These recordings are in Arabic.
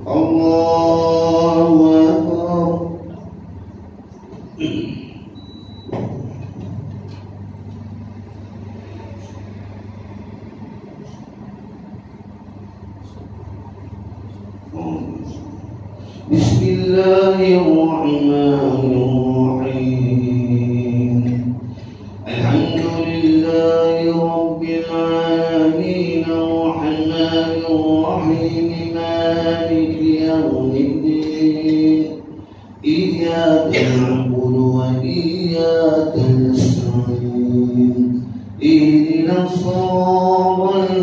الله أكبر. بسم الله الرحمن الرحيم. الحمد لله رب العالمين الرحمن الرحيم مالك يوم الدين. إياك نعبد وإياك نستعين. اهدنا الصراط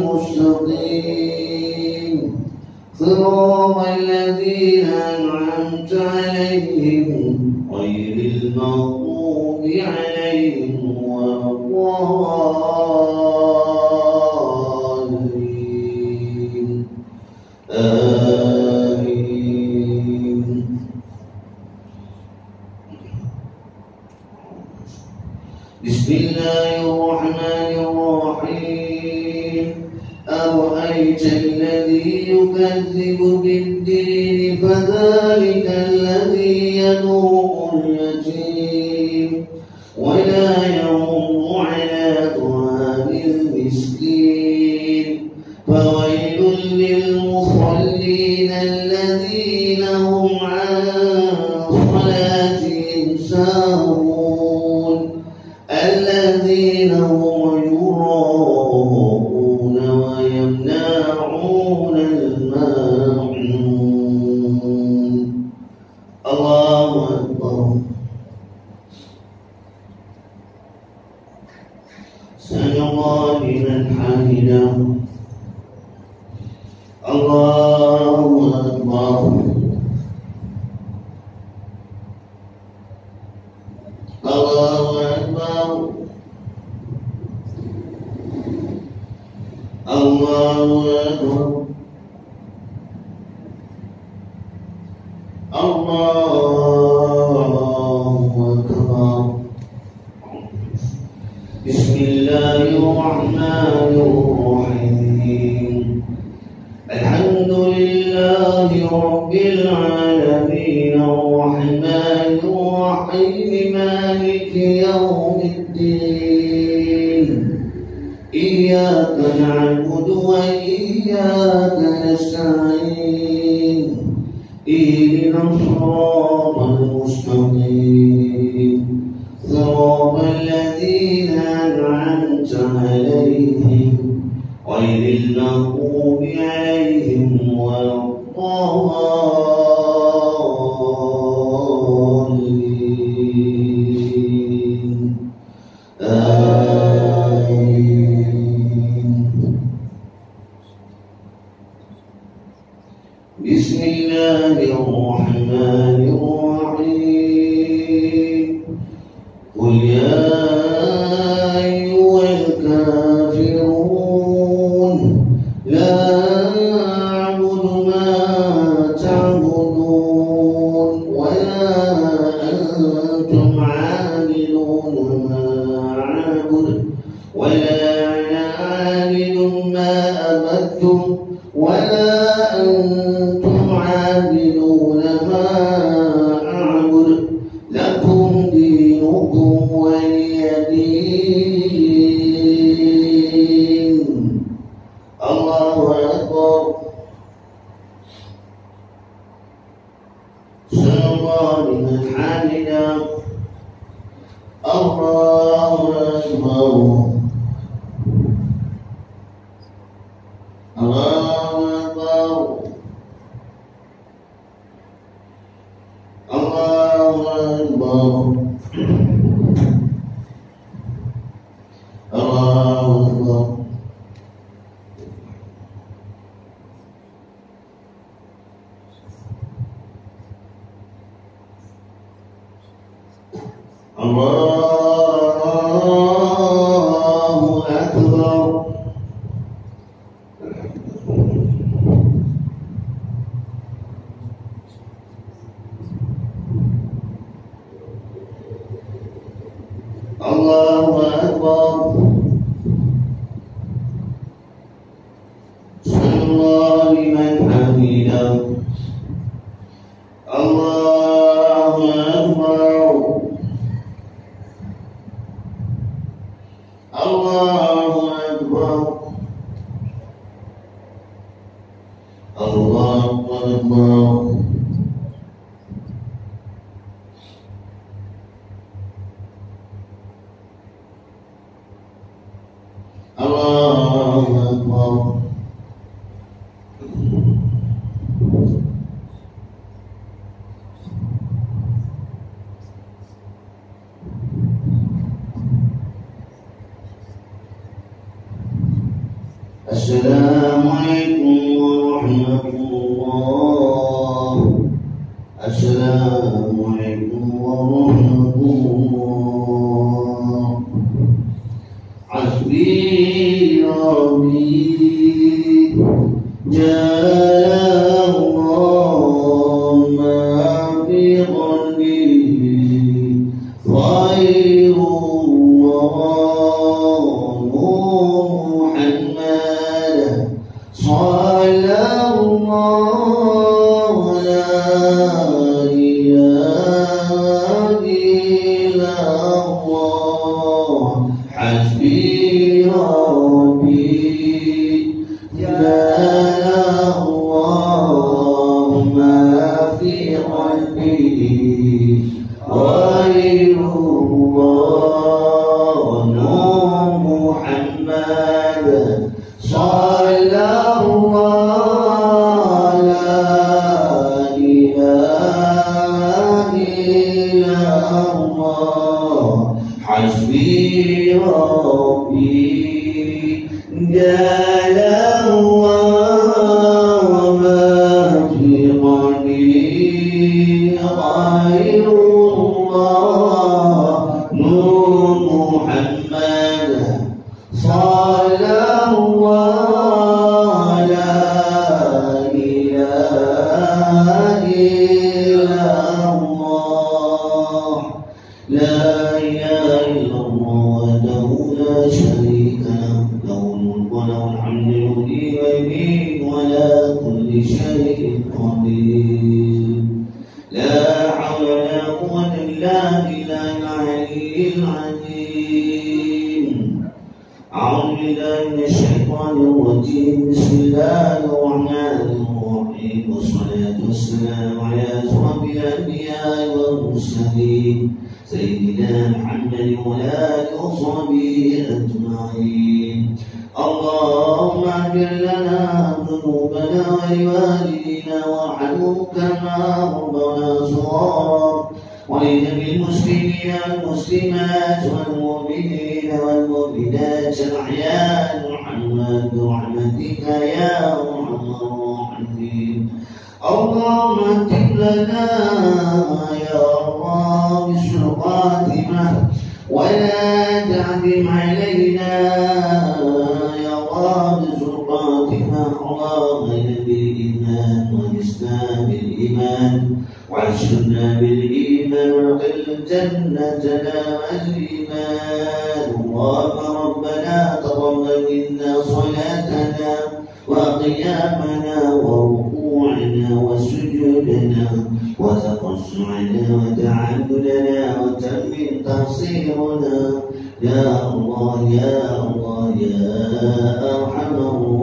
المستقيم صراط الذين أنعمت عليهم غير المغضوب عليهم ولا الضالين. آمين. بسم الله الرحمن الرحيم. أرأيت الذي يكذب بالدين فذلك الذي يدعو اليتيم ولا يحض على طعام المسكين فويل للمصلين الذين هم عن صلاتهم ساهون الذين هم يراءون ويمنعون الماعون. الله أكبر. سمع الله لمن حمده. الله أكبر. الله أكبر. الله أكبر. الله أكبر. بسم الله الرحمن الرحيم. الحمد لله رب العالمين الرحمن الرحيم مالك يوم الدين. إياك نعبد وإياك نستعين. اهدنا الصراط المستقيم صراط الذين أنعمت عليهم غير المغضوب عليهم ولا الضالين. آمين. بسم الله الرحمن الرحيم. قل يا أيها الكافرون لا أعبد ما تعبدون ولا أنتم عابدون ما أعبد ولا أنا عابد ما عبدتم ولا أنتم عابدون ما أعبد لكم دينكم ولي دين. الله أكبر. سمع الله لمن حمده. الله أكبر. الله أكبر. الله أكبر. الله أكبر. الله أكبر. الله أكبر. سمع الله لمن حمده. الله أكبر الله أكبر الله أكبر السلام عليكم ورحمة الله السلام عليكم ورحمة الله حسبي ربي جل الله ما في قلبي خير الله محمد صلى الله لا إله إلا الله حسبي ربي جل الله ما في قلبي غير الله محمد صلى الله لا إله إلا الله حسبي ربي جل الله ما في قلبي غير الله محمد صلى الله لا إله إلا الله لا إله إلا الله وحده لا شريك له له الملك وله الحمد يحيي ويميت وعلى كل شيء قدير لا حول ولا قوة إلا بالله العلي العظيم أعوذ بالله من الشيطان الرجيم بسم الله الرحمن الرحيم والصلاة والسلام على أشرف الأنبياء والمرسلين سيدنا محمد وعلى آله وصحبه أجمعين اللهم اغفر لنا ذنوبنا ولوالدينا وارحمهم كما ربنا صغارا ولجميع المسلمين والمسلمات والمؤمنين والمؤمنات الأحياء محمد برحمتك يا أرحم الراحمين اللهم اكتب لنا يا الله بسوء الخاتمة ولا تعدم علينا يا الله بسوء الخاتمة اللهم اهدنا بالإيمان والإسلام بالإيمان وعشرنا بالإيمان وادخل الجنة دار الإيمان اللهم ربنا تقبل منا صلاتنا وقيامنا وركوعنا وسجودنا وتقشعنا وتعبدنا وتمن تقصيرنا يا الله يا الله يا أرحم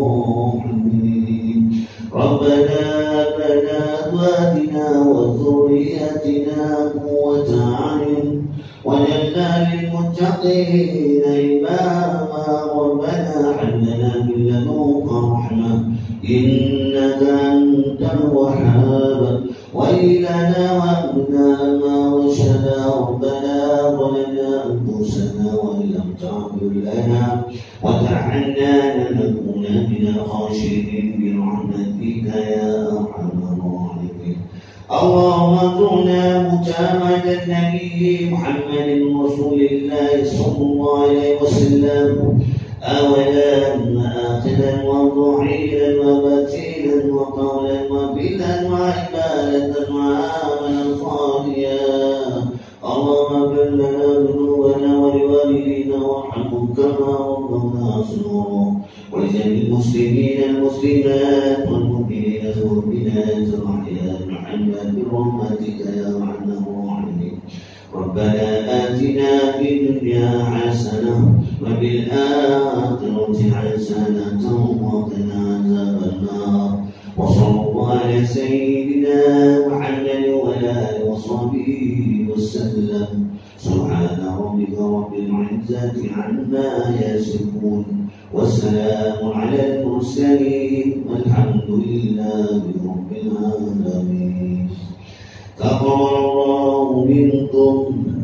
الراحمين ربنا لنا أزواجنا وذرياتنا قوة أعين وجعلنا للمتقين إماما ربنا هب لنا من لدنك رحمة إنك أنت الوهاب وإلنا وأبنا لما رشدا ربنا ظلمنا أنفسنا وإن لم تغفر لنا وترحمنا لنكون من الخاسرين برحمتك يا أرحم الراحمين اللهم ارزقنا متابعة النبي محمد رسول الله صلى الله عليه وسلم أولا وآخرا وظهيرا وبتيلا وقولا وفعلا وعبادة وعملا صالحا اللهم اغفر لنا ذنوبنا ولوالدينا وارحمهم كما ربنا صغارا ولجميع المسلمين المسلمات والمؤمنين والمؤمنات الأحياء محمد برحمتك يا أرحم الراحمين ربنا آتنا في الدنيا حسنة وبالآخرة حسنة وقنا عذاب النار. وصلى الله على سيدنا محمد وعلى آله وصحبه وسلم. سبحان ربك رب العزة عما يصفون والسلام على المرسلين والحمد لله رب العالمين. تقبل الله منكم